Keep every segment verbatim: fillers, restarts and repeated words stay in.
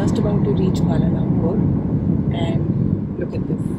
just about to reach Kuala Lumpur and look at this.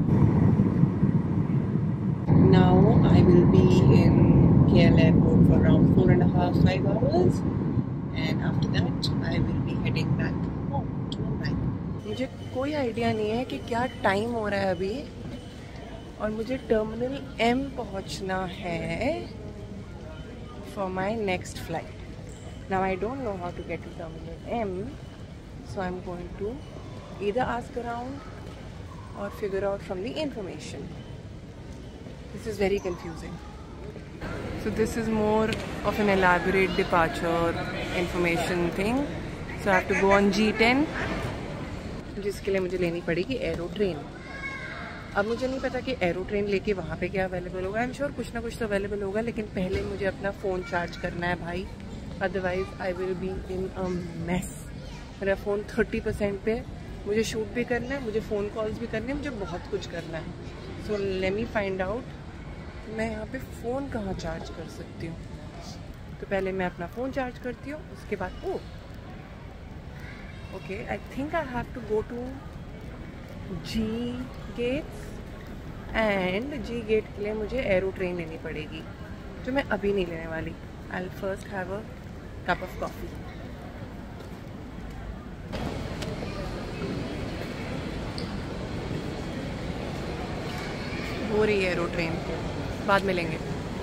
Now I will be in K L airport for around four and a half, five hours and after that I will be heading back home to Mumbai. मुझे कोई idea नहीं है कि क्या time हो रहा है अभी और मुझे टर्मिनल एम पहुंचना है for my next flight. Now I don't know how to get to Terminal M, so I'm going to either ask around or figure out from the information. This is very confusing. So this is more of an elaborate departure information thing. So I have to go on G ten, जिसके लिए मुझे लेनी पड़ेगी arrow train. अब मुझे नहीं पता कि एरो ट्रेन लेके वहाँ पे क्या अवेलेबल होगा. आई एम श्योर कुछ ना कुछ तो अवेलेबल होगा, लेकिन पहले मुझे अपना फ़ोन चार्ज करना है भाई, otherwise I will be in a mess. मेरा फ़ोन थर्टी परसेंट पे, मुझे शूट भी करना है, मुझे फ़ोन कॉल्स भी करने हैं, मुझे बहुत कुछ करना है. So let me find out मैं यहाँ पे फ़ोन कहाँ चार्ज कर सकती हूँ. तो पहले मैं अपना फ़ोन चार्ज करती हूँ, उसके बाद oh okay I think I have to go to G gates and G gate के लिए मुझे एरो ट्रेन लेनी पड़ेगी, जो मैं अभी नहीं लेने वाली. I will first have a cup of coffee. हो रही है एरो ट्रेन, बाद में लेंगे.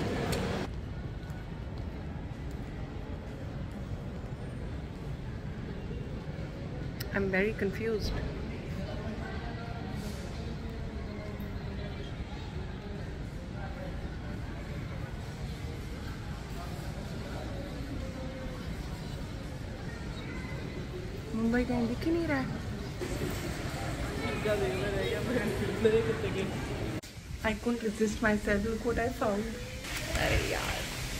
I am very confused. Mumbai कहीं दिख ही नहीं रहा है. I couldn't resist myself. Look what I found. अरे यार,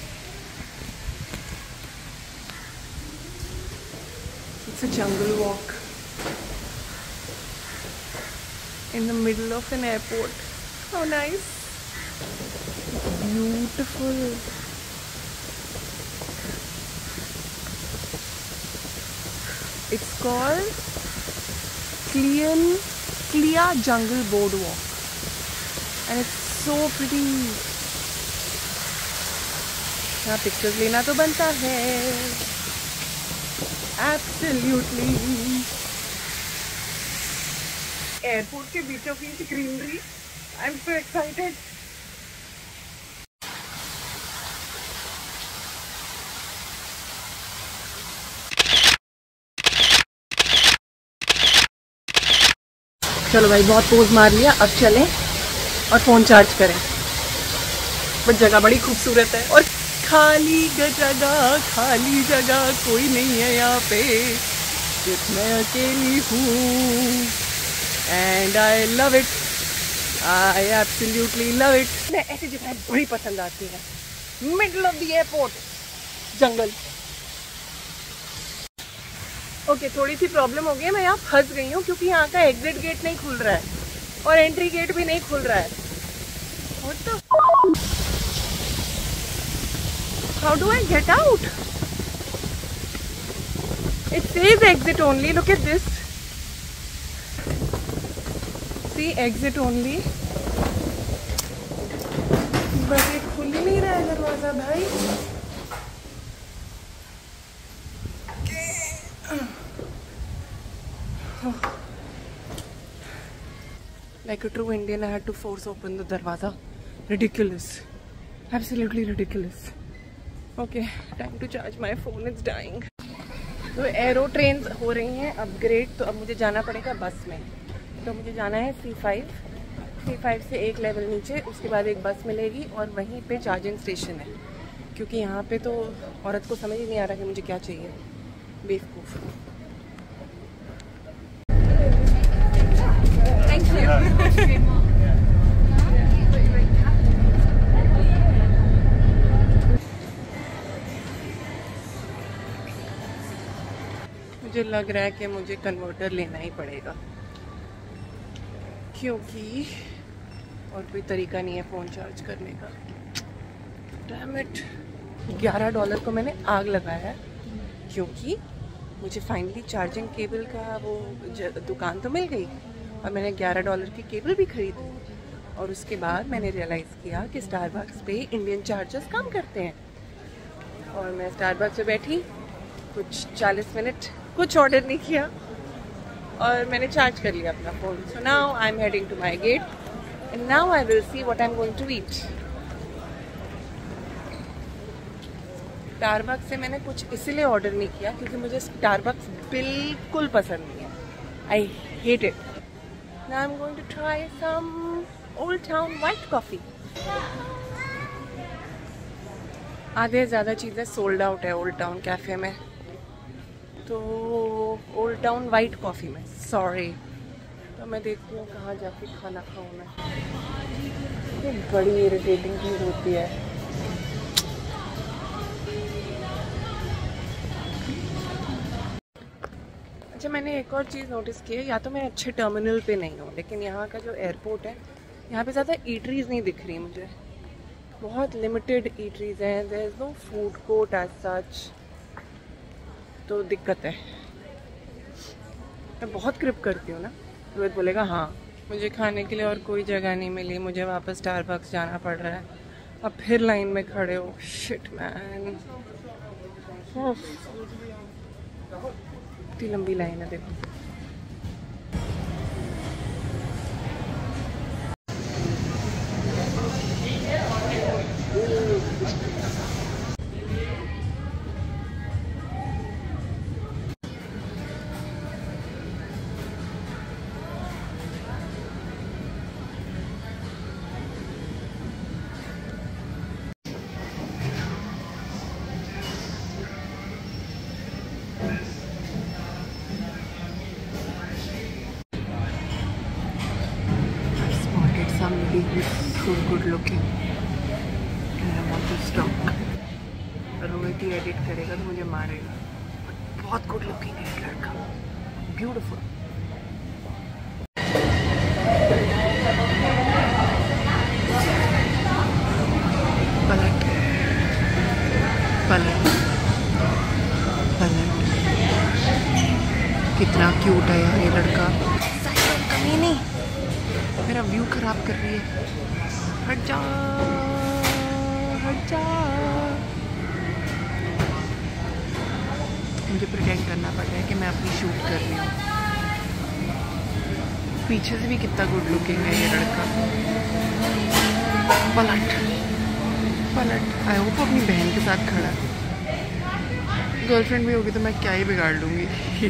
it's a jungle walk in the middle of an airport. How nice! It's beautiful. It's called Clean Clea Jungle Boardwalk and it's so pretty. यहाँ pictures लेना तो बनता है. Absolutely. Airport के बीचों बीच greenery. I'm so excited. चलो भाई, बहुत पोज मार लिया, अब चलें और फ़ोन चार्ज करें. बट जगह बड़ी खूबसूरत है और खाली जगह, खाली जगह, कोई नहीं है यहाँ पे, सिर्फ मैं अकेली हूँ. And I love it, I absolutely love it. मैं ऐसी जगह बड़ी पसंद आती है. Middle of the airport, jungle. Okay okay, थोड़ी सी प्रॉब्लम हो गई है. मैं यहाँ फंस गई हूँ क्योंकि यहाँ का एग्जिट गेट नहीं खुल रहा है और एंट्री गेट भी नहीं खुल रहा है. What the? How do I get out? It says exit only. Look at this. See, exit only. But ये खुल ही नहीं रहा है दरवाजा भाई. Like a true Indian, I had to force open the darwaza. Ridiculous. Absolutely ridiculous. Okay, time to charge my phone. It's dying. तो aero train हो रही हैं अपग्रेड, तो अब मुझे जाना पड़ेगा बस में. तो मुझे जाना है सी फाइव. सी फाइव से एक लेवल नीचे, उसके बाद एक बस मिलेगी और वहीं पे चार्जिंग स्टेशन है. क्योंकि यहाँ पे तो औरत को समझ ही नहीं आ रहा कि मुझे क्या चाहिए. बेवकूफ़. मुझे लग रहा है कि मुझे कन्वर्टर लेना ही पड़ेगा, क्योंकि और कोई तरीका नहीं है फ़ोन चार्ज करने का. Damn it. ग्यारह डॉलर को मैंने आग लगाया है क्योंकि मुझे फाइनली चार्जिंग केबल का वो दुकान तो मिल गई और मैंने ग्यारह डॉलर की केबल भी खरीदी। और उसके बाद मैंने रियलाइज़ किया कि स्टारबक्स पे इंडियन चार्जर्स काम करते हैं। और मैं स्टारबक्स पे बैठी कुछ चालीस मिनट, कुछ ऑर्डर नहीं किया और मैंने चार्ज कर लिया अपना phone. So now I am heading to my gate and now I will see what I am going to eat. Starbucks से मैंने कुछ इसीलिए ऑर्डर नहीं किया क्योंकि मुझे स्टारबक्स बिल्कुल पसंद नहीं है। I hate it. Now I am going to try some old town white coffee. आधे ज़्यादा चीज़ें सोल्ड आउट है ओल्ड टाउन कैफ़े में, तो ओल्ड टाउन वाइट कॉफ़ी में सॉरी। तो मैं देखती हूँ कहाँ जाके खाना खाऊँ मैं। ये बड़ी इरिटेटिंग चीज़ होती है। अच्छा, मैंने एक और चीज़ नोटिस की है, या तो मैं अच्छे टर्मिनल पे नहीं हूँ, लेकिन यहाँ का जो एयरपोर्ट है यहाँ पे ज़्यादा ईटरीज नहीं दिख रही मुझे। बहुत लिमिटेड ईटरीज हैं, there is no food court as such, तो दिक्कत है। मैं बहुत क्रिप करती हूँ ना, रोहित बोलेगा हाँ मुझे खाने के लिए और कोई जगह नहीं मिली, मुझे वापस स्टारबक्स जाना पड़ रहा है, अब फिर लाइन में खड़े हो। शिट मैन, इतनी लंबी लाइन है देखो। Somebody who's so good looking and I want to stalk. Rohit ही एडिट करेगा तो मुझे मारेगा। बहुत गुड लुकिंग है लड़का, ब्यूटीफुल। पलट पलट पलट, कितना क्यूट है यार ये लड़का। कमी नहीं, मेरा व्यू खराब कर रही है। हट जा हट जा। मुझे प्रिटेंड करना पड़ रहा है कि मैं अपनी शूट कर रही हूँ। पीछे से भी कितना गुड लुकिंग है ये लड़का। पलट पलट। आई होप अपनी बहन के साथ खड़ा है। गर्लफ्रेंड भी होगी तो मैं क्या ही बिगाड़ लूँगी।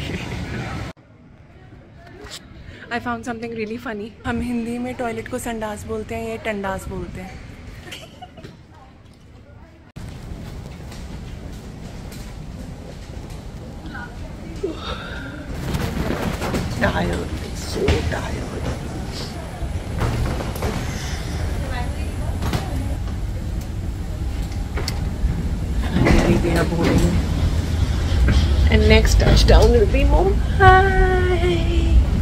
I found something really funny. हम हिंदी में टॉयलेट को संडास बोलते हैं, ये टंडास बोलते हैं। Tired, so tired. Finally we are boarding. And next touchdown will be Mumbai.